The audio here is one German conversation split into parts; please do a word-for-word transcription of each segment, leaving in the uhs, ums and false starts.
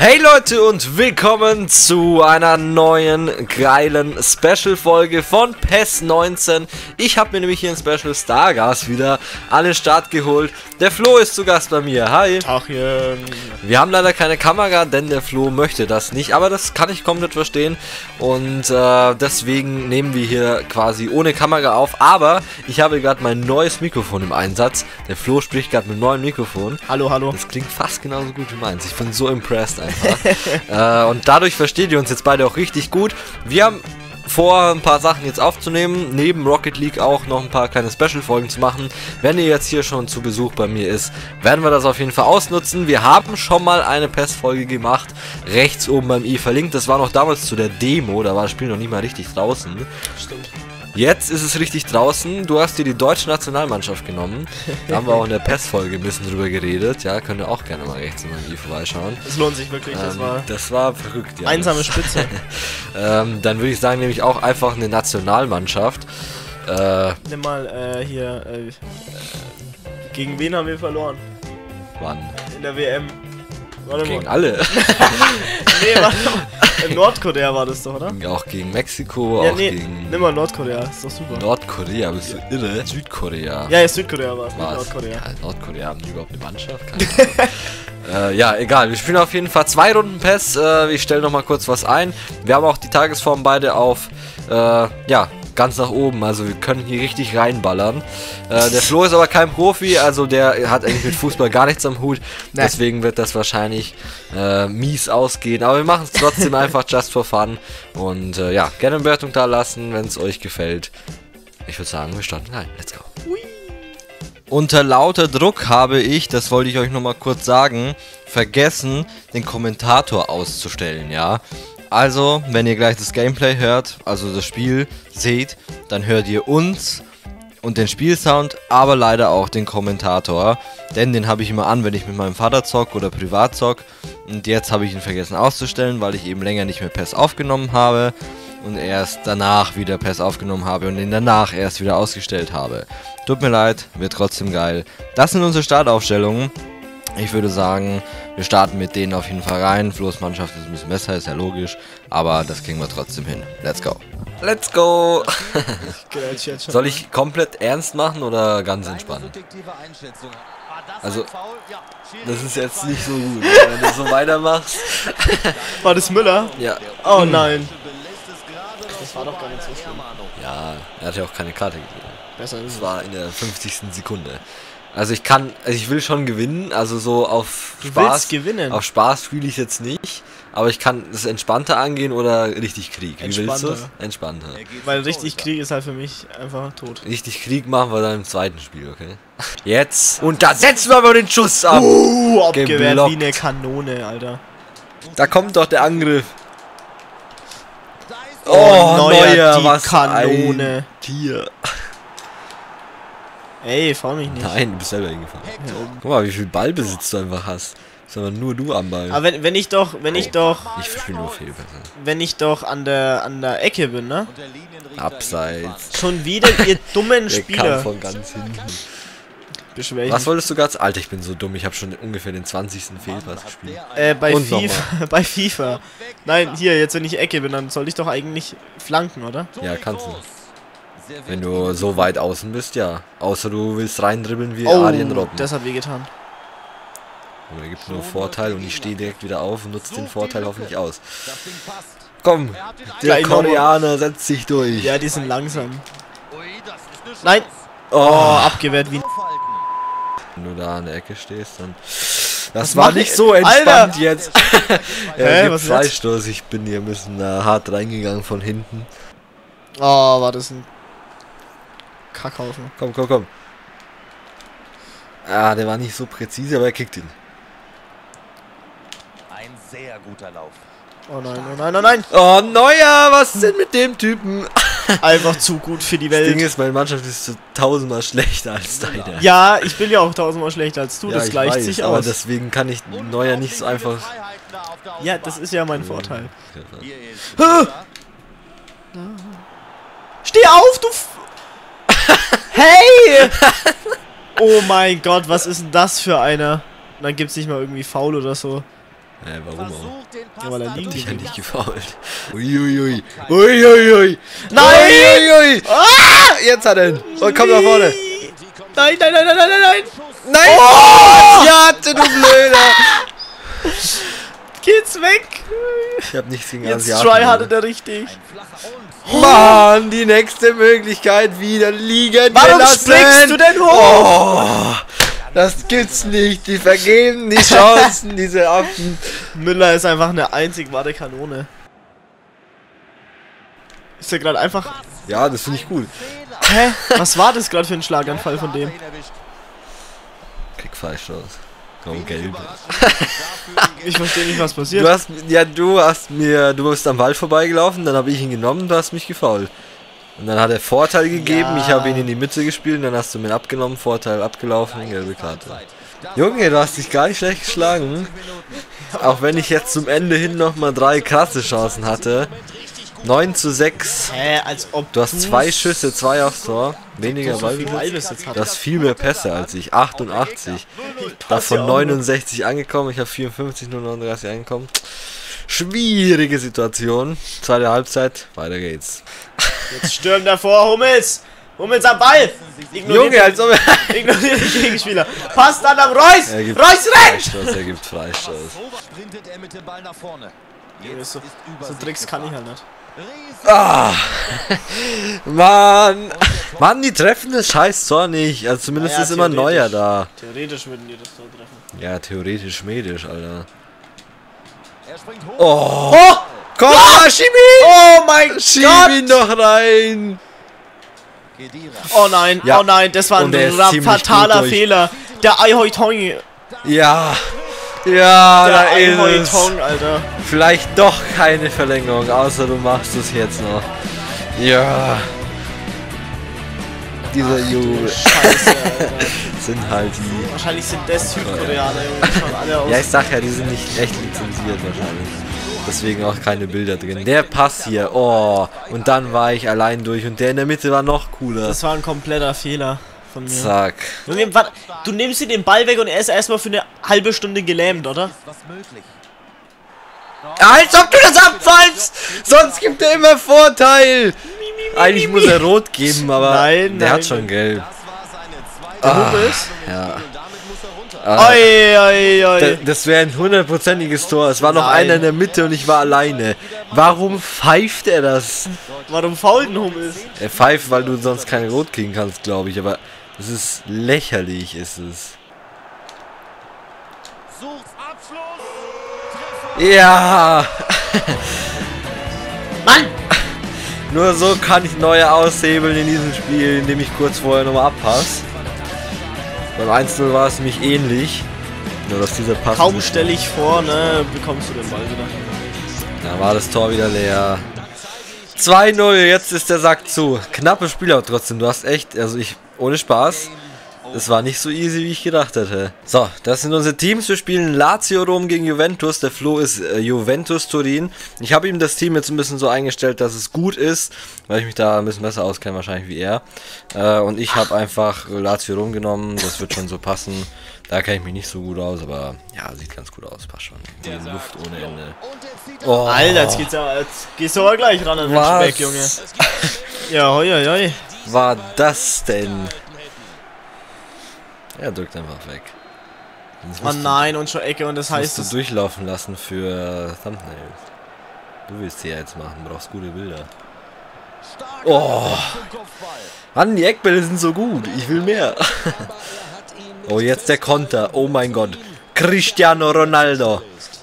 Hey Leute und willkommen zu einer neuen geilen Special-Folge von P E S neunzehn. Ich habe mir nämlich hier ein Special Stargast wieder an den Start geholt. Der Flo ist zu Gast bei mir. Hi. Tachchen. Wir haben leider keine Kamera, denn der Flo möchte das nicht. Aber das kann ich komplett verstehen. Und äh, deswegen nehmen wir hier quasi ohne Kamera auf. Aber ich habe gerade mein neues Mikrofon im Einsatz. Der Flo spricht gerade mit einem neuen Mikrofon. Hallo, hallo. Das klingt fast genauso gut wie meins. Ich bin so impressed einfach. äh, und dadurch versteht ihr uns jetzt beide auch richtig gut. Wir haben vor, ein paar Sachen jetzt aufzunehmen, neben Rocket League auch noch ein paar kleine Special-Folgen zu machen. Wenn ihr jetzt hier schon zu Besuch bei mir ist, werden wir das auf jeden Fall ausnutzen. Wir haben schon mal eine P E S-Folge gemacht, rechts oben beim i verlinkt. Das war noch damals zu der Demo, da war das Spiel noch nicht mal richtig draußen. Stimmt. Jetzt ist es richtig draußen. Du hast dir die deutsche Nationalmannschaft genommen. Da haben wir auch in der P E S-Folge ein bisschen drüber geredet. Ja, könnt ihr auch gerne mal rechts in meinem i vorbeischauen. Das lohnt sich wirklich, das ähm, war... Das war verrückt, ja. Einsame Spitze. ähm, dann würde ich sagen, nämlich auch einfach eine Nationalmannschaft. Äh, Nimm mal, äh, hier, äh, gegen wen haben wir verloren? Wann? In der W M. Warte Gegen mal. alle. Nee, warte mal. In Nordkorea war das doch, oder? Auch gegen Mexiko, Ja, auch nee, gegen nimm mal Nordkorea, ist doch super. Nordkorea, bist du irre? Südkorea. Ja, ja, Südkorea war es, nicht War's. Nordkorea. Ja, Nordkorea haben die überhaupt eine Mannschaft? Keine Ahnung. äh, ja, egal. Wir spielen auf jeden Fall zwei Runden P E S. Äh, ich stelle noch mal kurz was ein. Wir haben auch die Tagesform beide auf, äh, ja, ganz nach oben. Also wir können hier richtig reinballern. Äh, der Flo ist aber kein Profi, also der hat eigentlich mit Fußball gar nichts am Hut. Nee. Deswegen wird das wahrscheinlich äh, mies ausgehen. Aber wir machen es trotzdem einfach just for fun. Und äh, ja, gerne eine Bewertung da lassen, wenn es euch gefällt. Ich würde sagen, wir starten rein. Let's go. Ui. Unter lauter Druck habe ich, das wollte ich euch noch mal kurz sagen, vergessen, den Kommentator auszustellen, ja. Also, wenn ihr gleich das Gameplay hört, also das Spiel seht, dann hört ihr uns und den Spielsound, aber leider auch den Kommentator, denn den habe ich immer an, wenn ich mit meinem Vater zock oder privat zock. Und jetzt habe ich ihn vergessen auszustellen, weil ich eben länger nicht mehr P E S aufgenommen habe und erst danach wieder P E S aufgenommen habe und ihn danach erst wieder ausgestellt habe. Tut mir leid, wird trotzdem geil. Das sind unsere Startaufstellungen. Ich würde sagen, wir starten mit denen auf jeden Fall rein. Flo's Mannschaft ist ein bisschen besser, ist ja logisch, aber das kriegen wir trotzdem hin. Let's go. Let's go! Soll ich komplett ernst machen oder ganz entspannt? Also, das ist jetzt nicht so gut, wenn du so weitermachst. War das Müller? Ja. Oh nein. Das war doch gar nicht so schlimm. Ja, er hat ja auch keine Karte gegeben. Besser ist Das es. war in der fünfzigsten Sekunde. Also ich kann, also ich will schon gewinnen, also so auf Du Spaß. willst gewinnen. Auf Spaß fühle ich jetzt nicht, aber ich kann es entspannter angehen oder richtig Krieg. Wie willst du Entspannter. es? Entspannter. Weil richtig Krieg ist halt für mich einfach tot. Richtig Krieg machen wir dann im zweiten Spiel, okay? Jetzt. Und da setzen wir mal den Schuss ab. Uh, abgewehrt Geblockt. wie eine Kanone, Alter. Da kommt doch der Angriff. Oh, Neuer, die was Kanone. ein Tier. Ey, fahr mich nicht. Nein, du bist selber hingefahren. Ja, oben. Guck mal, wie viel Ballbesitz du einfach hast. Das ist aber nur du am Ball. Aber wenn, wenn ich doch, wenn ich doch, Ich spiele nur Fehlpässe. wenn ich doch an der an der Ecke bin, ne? Abseits. Schon wieder, ihr dummen Der kam Spieler. von ganz hinten. Beschwächen. Was wolltest du ganz? Alter, ich bin so dumm. Ich habe schon ungefähr den zwanzigsten Fehlpass gespielt. Äh, bei Und FIFA. Bei FIFA. Nein, hier, jetzt wenn ich Ecke bin, dann soll ich doch eigentlich flanken, oder? Ja, kannst du. Wenn du so weit außen bist, ja. Außer du willst reindribbeln wie Oh, Arjen Robben. das hat wehgetan. Aber der gibt nur Vorteil und ich stehe direkt wieder auf und nutze den Vorteil hoffentlich aus. Komm, der Gleich nochmal. Koreaner setzt sich durch. Ja, die sind langsam. Nein! Oh, Oh, abgewehrt wie... wenn du da an der Ecke stehst, dann... Das Was war mach nicht ich? so entspannt Alter! jetzt. Hä, Er gibt was ist jetzt? Freistoß. Ich bin hier ein bisschen äh, hart reingegangen von hinten. Oh, war das ein... Kackhaufen. Komm, komm, komm. Ah, der war nicht so präzise, aber er kickt ihn. Ein sehr guter Lauf. Oh nein, oh nein, oh nein! Oh, Neuer, was ist denn mit dem Typen? Einfach zu gut für die Das Ding Welt. ist, meine Mannschaft ist so tausendmal schlechter als deine. Ja, ich bin ja auch tausendmal schlechter als du, Ja, das ich gleicht weiß, sich aber aus. deswegen kann ich Neuer nicht so einfach... Ja, das ist ja mein Vorteil. Hier ist Hä? Steh auf, du... F hey! Oh mein Gott, was ist denn das für einer? Und dann gibt's nicht mal irgendwie Foul oder so. Äh, warum auch? Ja, weil er liegen Ich geblieben. ja nicht gefault. Uiuiui. Uiuiui. Nein! Uiuiui. Ah! Jetzt hat er ihn. Und komm nach vorne. Nein, nein, nein, nein, nein, nein, nein! Nein! Oh! Ja, du Blöder! Geht's weg! Ich hab nichts gegen Jetzt Asiaten. tryhardet er richtig. Mann, die nächste Möglichkeit wieder liegen Warum gelassen. springst du denn hoch? Oh, das gibt's nicht. Die vergeben die Chancen, diese Affen. Müller ist einfach eine einzig wahre Kanone. Ist der gerade einfach... Ja, das finde ich gut. Hä? Was war das gerade für ein Schlaganfall von dem? Krieg Freistoß. Komm, gelb. Ich verstehe nicht, was passiert. Du hast, ja, du hast mir, du bist am Ball vorbeigelaufen, dann habe ich ihn genommen, du hast mich gefoult. Und dann hat er Vorteil gegeben, Ja. ich habe ihn in die Mitte gespielt, und dann hast du mir ihn abgenommen, Vorteil abgelaufen, gelbe Karte. Junge, du hast dich gar nicht schlecht geschlagen. Auch wenn ich jetzt zum Ende hin nochmal drei krasse Chancen hatte. neun zu sechs. Hä, als ob Du hast zwei Schüsse, zwei aufs Tor. Weniger so viel Ballbesitz. Ballbesitz Du hattest. hast viel mehr Pässe als ich. achtundachtzig. Davon ja auch neunundsechzig angekommen. Ich habe vierundfünfzig, nur neununddreißig angekommen. Schwierige Situation. Zweite Halbzeit. Weiter geht's. Jetzt stürmt er vor, Hummels! Hummels am Ball! Ignoriert Junge, als ob er... den, ignoriert den Gegenspieler. Passt dann am Reus! Er gibt Reus rennt! Freistoß, er gibt Freistoß. Sprintet er mit dem Ball nach vorne. Ja, so, so Tricks kann ich halt nicht. Ah, Mann. Mann, die treffen das scheiß Tor nicht. Also zumindest Ja, ja, ist immer Neuer theoretisch. da. Theoretisch würden die das Tor treffen. Ja, theoretisch medisch, Alter. Er springt hoch. Oh, Oh! komm, ah, schieb ihn! Oh mein Schieb Gott! ihn doch rein! Kedira. Oh nein, Ja. oh nein, das war Und der ist ein ziemlich fataler gut durch. Fehler. Der Eihoi-Tong. Ja, ja, Der da ist es. Eihoi-Tong, Alter. Vielleicht doch keine Verlängerung, außer du machst es jetzt noch. Ja. Dieser Jubel Scheiße, Alter. sind halt die... Wahrscheinlich sind das Südkoreaner, Junge. Die schauen alle aus. Ja, ich sag ja, die sind nicht echt lizenziert wahrscheinlich. Deswegen auch keine Bilder drin. Der Pass hier, oh. Und dann war ich allein durch und der in der Mitte war noch cooler. Das war ein kompletter Fehler von mir. Zack. Junge, warte, du nimmst ihm den Ball weg und er ist erstmal für eine halbe Stunde gelähmt, oder? Was möglich? Als ob du das abfallst! Sonst gibt er immer Vorteil! Eigentlich muss er rot geben, aber Nein, der nein. hat schon gelb. Das war seine zweite. Ah, Hummels? ja. Und damit muss er runter. Ah, Oi, oi, oi. da- das wäre ein hundertprozentiges Tor. Es war noch Nein. einer in der Mitte und ich war alleine. Warum pfeift er das? Warum fault ein Hummels? Er pfeift, weil du sonst keine Rot kriegen kannst, glaube ich. Aber es ist lächerlich, ist es. Sucht Abschluss. Ja! Mann! Nur so kann ich neue aushebeln in diesem Spiel, indem ich kurz vorher nochmal abpasse. Beim eins null war es nämlich ähnlich. Nur dass dieser Pass... Kaum stelle ich vor, ne, bekommst du den Ball wieder. Da war das Tor wieder leer. zwei null, jetzt ist der Sack zu. Knappes Spiel aber trotzdem, du hast echt, also ich, ohne Spaß, es war nicht so easy, wie ich gedacht hätte. So, das sind unsere Teams. Wir spielen Lazio Rom gegen Juventus. Der Flo ist äh, Juventus Turin. Ich habe ihm das Team jetzt ein bisschen so eingestellt, dass es gut ist, weil ich mich da ein bisschen besser auskenne wahrscheinlich wie er. Äh, und ich habe einfach Lazio Rom genommen. Das wird schon so passen. Da kenne ich mich nicht so gut aus, aber ja, sieht ganz gut aus. Passt schon. Die Luft ohne Ende. Oh, Alter, jetzt geht's ja, jetzt gehst du aber gleich ran an den was Speck, Junge. Ja, hoi, hoi, hoi. war das denn? Er drückt einfach weg. Sonst Oh musst du- nein, und schon Ecke und das Das heißt musst es. du durchlaufen lassen für Thumbnails. Du willst sie ja jetzt machen, brauchst gute Bilder. Oh, Mann, die Eckbälle sind so gut. Ich will mehr. Oh, jetzt der Konter. Oh mein Gott. Cristiano Ronaldo.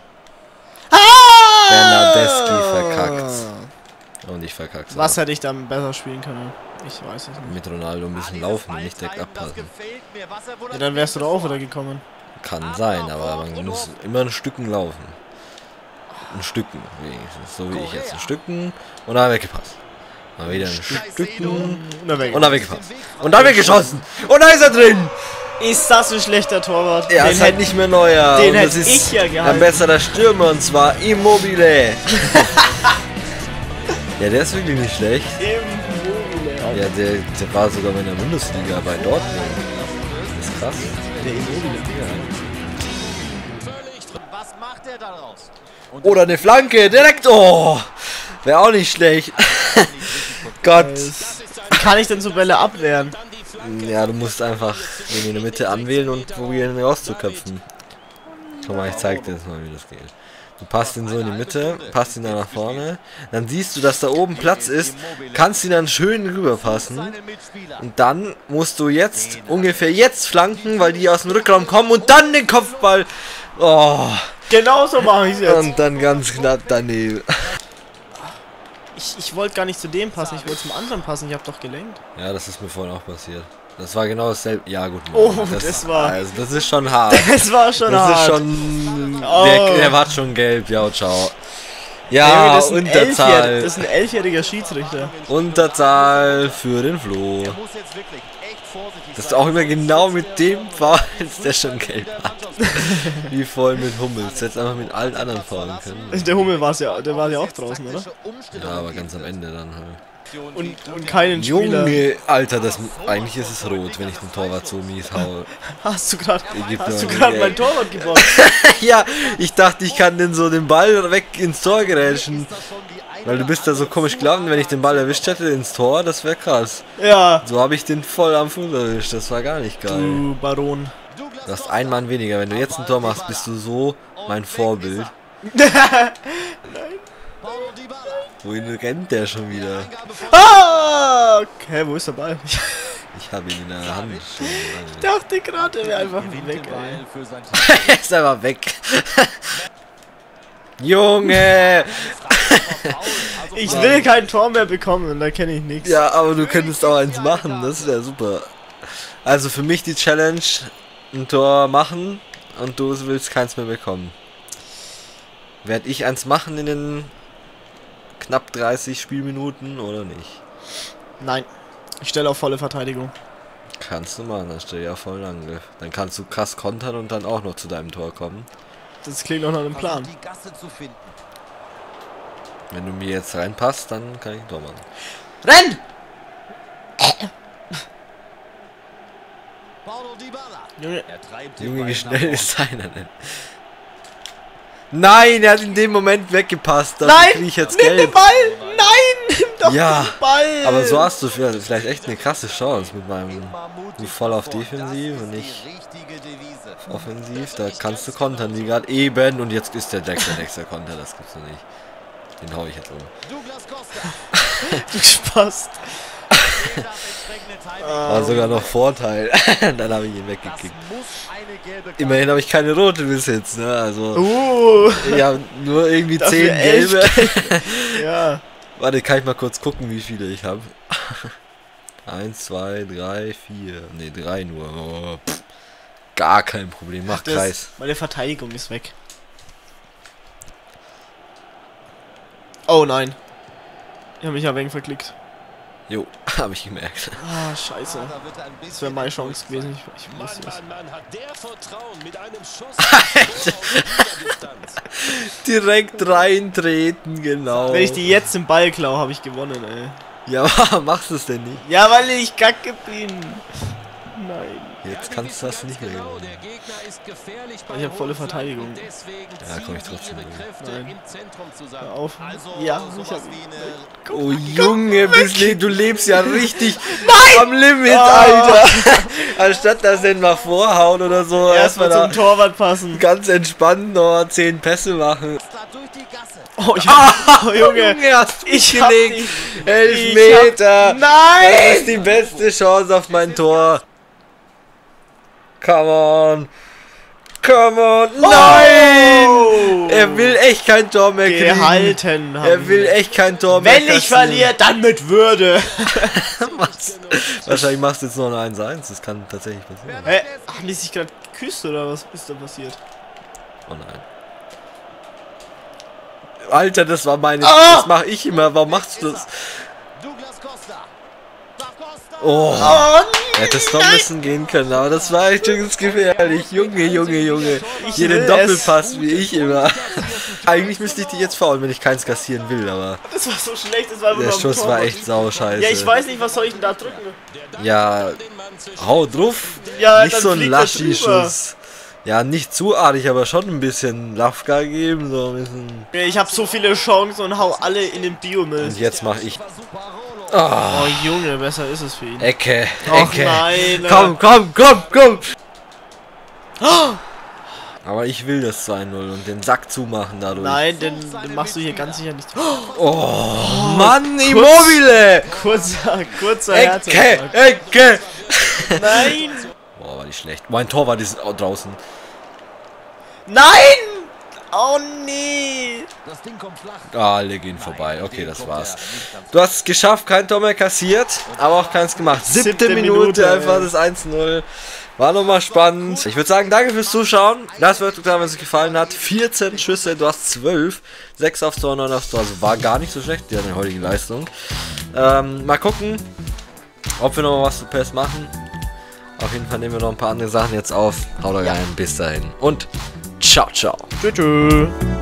Bernardeschi verkackt. Und ich verkack's. Was auch. hätte ich dann besser spielen können? Ich weiß es nicht. Mit Ronaldo ein bisschen laufen und nicht direkt abpassen. Ja, dann wärst du da auch wieder gekommen. Kann sein, aber man muss immer ein Stücken laufen. Ein Stücken, wenigstens. So wie ich jetzt. Ein Stücken und dann weggepasst. Mal wieder ein Stücken Und dann weg. und dann weggepasst. Und dann weggeschossen. Und da ist er drin. Ist das ein schlechter Torwart? Ja, Den ist halt hätte nicht mehr neuer. den Und hätte das ist ich ja gehalten. ein besserer Stürmer und zwar Immobile. Ja, der ist wirklich nicht schlecht. Immobile. Ja, der, der war sogar in der Bundesliga bei Dortmund. Das ist krass. Der Immobile. Was macht er daraus? Und Oder eine Flanke, direkt, oh, wäre auch nicht schlecht. Gott. Wie kann ich denn so Bälle abwehren? Ja, du musst einfach den in der Mitte anwählen und probieren, ihn rauszuköpfen. Schau mal, ich zeig dir jetzt mal, wie das geht. Du passt ihn so in die Mitte, passt ihn dann nach vorne. Dann siehst du, dass da oben Platz ist, kannst ihn dann schön rüberpassen. Und dann musst du jetzt, ungefähr jetzt flanken, weil die aus dem Rückraum kommen und dann den Kopfball. Oh. Genau so mache ich es jetzt. Und dann ganz knapp daneben. Ich, ich wollte gar nicht zu dem passen, ich wollte zum anderen passen, ich habe doch gelenkt. Ja, das ist mir vorhin auch passiert. Das war genau dasselbe. Ja, gut. Oh, das war- Also, das ist schon hart. Es war schon Das hart. ist schon. Oh. Der, der war schon gelb. Ja, ciao. Ey, Ja, das, ist ein Elfjähr- Unterzahl. das ist ein elfjähriger Schiedsrichter. Unterzahl für den Flo. er muss jetzt wirklich echt vorsichtig Das ist sein. auch immer genau mit dem Foul, der schon gelb hat. Wie voll mit Hummels. Jetzt einfach mit allen anderen faulen können. Der Hummel war ja, der war ja auch draußen, oder? Ja, aber ganz am Ende dann halt. Und, und keinen Spieler. Junge, Alter, das eigentlich ist es rot, wenn ich den Torwart so mies haue. Hast du gerade gibt hast du doch gerade nie, mein ey. Torwart gebaut? Ja, ich dachte, ich kann den so den Ball weg ins Tor gerätschen. Weil du bist da so komisch gelaufen, wenn ich den Ball erwischt hätte ins Tor, das wäre krass. Ja. So habe ich den voll am Fuß erwischt, das war gar nicht geil. Du Baron. Du hast einen Mann weniger, wenn du jetzt ein Tor machst, bist du so mein Vorbild. Paulo Dybala. Wohin rennt der schon wieder? Ah! Okay, wo ist der Ball? Ich habe ihn in der Hand schon. Ich dachte gerade, er wäre einfach weg, ey. Ball für sein Team. Er ist einfach weg. Junge! Ich will kein Tor mehr bekommen und da kenne ich nichts. Ja, aber du könntest auch eins machen, das wäre super. Also für mich die Challenge, ein Tor machen und du willst keins mehr bekommen. Werde ich eins machen in den knapp dreißig Spielminuten oder nicht? Nein. Ich stelle auf volle Verteidigung. Kannst du machen, dann stell ja vollen Angriff. Dann kannst du krass kontern und dann auch noch zu deinem Tor kommen. Das klingt doch nach einem Plan. Die Gasse zu finden. Wenn du mir jetzt reinpasst, dann kann ich ein Tor machen. Renn! Paulo Dybala. Junge. Er treibt den Junge, Ball wie nach schnell vorne. ist einer denn? Nein, er hat in dem Moment weggepasst. Dafür Nein! krieg ich jetzt Nimm den gelb. Ball! Nein! Nimm doch Ja, den Ball! Aber so hast du vielleicht echt eine krasse Chance mit meinem Immer mutig du voll auf nach vorn. Defensiv Das und ist nicht die richtige Devise. offensiv. Da kannst du kontern, wie gerade eben. Und jetzt ist der nächste, nächste Konter, das gibt's noch nicht. Den hau ich jetzt um. Douglas Costa. Du Spaß. Fehlt das entsprechende Timing. War sogar noch Vorteil. Dann habe ich ihn Das weggekickt. muss eine gelbe Karte. Immerhin habe ich keine rote bis jetzt, ne? Also, Uh. ja, nur irgendwie Dafür zehn elf gelbe. Ja. Warte, kann ich mal kurz gucken, wie viele ich habe? Eins, zwei, drei, vier. Ne, drei nur. Oh, pff. Gar kein Problem. Mach Das, Kreis. meine Verteidigung ist weg. Oh nein. Ich habe mich ja wegen verklickt. Jo, habe ich gemerkt. Ah, scheiße. Da wird er ein Das bisschen wäre meine Chance gewesen. Ich, ich Mann, wusste es. Mann, Mann, hat der Vertrauen mit einem Schuss aus Distanz. Direkt reintreten, genau. Wenn ich die jetzt im Ball klaue, habe ich gewonnen, ey. Ja, machst du es denn nicht? Ja, weil ich kacke bin. Nein. Jetzt kannst du das nicht mehr Genau, gewinnen. der Gegner ist gefährlich Ich hab volle beim Verteidigung. Hochflanken, deswegen Ja, komm ich ziehen trotzdem ihre rein. Kräfte Nein. im Zentrum zusammen. Hör auf. Also, Ja, ich sowas hab... wie eine Oh Junge, Bisley, du lebst ja richtig am Limit, Ah. Alter. Anstatt das denn mal vorhauen oder so, Erstmal erstmal zum da Torwart passen. ganz entspannt noch zehn Pässe machen. da durch die Gasse. Oh, ich hab, oh Junge. hast du Ich hab gelegt. die- Elfmeter. Ich hab, Das nein! ist die beste Chance auf mein Tor. Come on. Come on. Nein! Oh! Er will echt kein Tor mehr kriegen. Gehalten. Er haben will wir. echt kein Tor mehr Wenn ich kassieren. verliere, dann mit Würde. Was? Wahrscheinlich machst du jetzt noch ein eins eins. Das kann tatsächlich passieren. Hä? Haben die sich gerade geküsst oder was ist da passiert? Oh nein. Alter, das war meine... Ah! Das mache ich immer. Warum machst du das? Douglas Costa. Da Costa. Oh. Oh, Hätte es noch ein bisschen gehen können, aber das war echt übelst gefährlich. Junge, Junge, Junge. Ich Hier will den Doppelpass, wie ich immer. Eigentlich müsste ich die jetzt faulen, wenn ich keins kassieren will, aber das war so schlecht, das war einfach der nur am Schuss war Torwart. echt sauscheiße. Ja, ich weiß nicht, was soll ich denn da drücken? Ja, hau drauf. Ja, Nicht dann so ein fliegt er drüber. Laschi-Schuss. Ja, nicht zu artig, aber schon ein bisschen Lafka geben, so ein bisschen. Ich habe so viele Chancen und hau alle in den Biomüll. Und jetzt mache ich. Oh Junge, besser ist es für ihn. Ecke, Och Ecke. nein. Komm, komm, komm, komm. Aber ich will das zwei null und den Sack zumachen dadurch. Nein, den, den machst du hier ganz sicher nicht. Oh, Mann, Immobile. Kurzer, kurzer Ecke, Herzinfarkt. Ecke. Nein! Boah, war die schlecht. Mein Tor war dieses draußen. Nein! Oh nee! Das Ding kommt flach. Ah, alle gehen vorbei. Okay, das war's. Du hast es geschafft, kein Tor mehr kassiert, aber auch keins gemacht. Siebte, Siebte Minute, Minute, einfach ey. das eins null. War nochmal spannend. Ich würde sagen, danke fürs Zuschauen. Lasst mir total, wenn es euch gefallen hat. vierzehn Schüsse, du hast zwölf. sechs aufs Tor, neun aufs Tor. Also war gar nicht so schlecht, die deine heutige Leistung. Ähm, mal gucken, ob wir noch mal was zu P E S machen. Auf jeden Fall nehmen wir noch ein paar andere Sachen jetzt auf. Haut rein, bis dahin. Und ciao, ciao. Tschüss.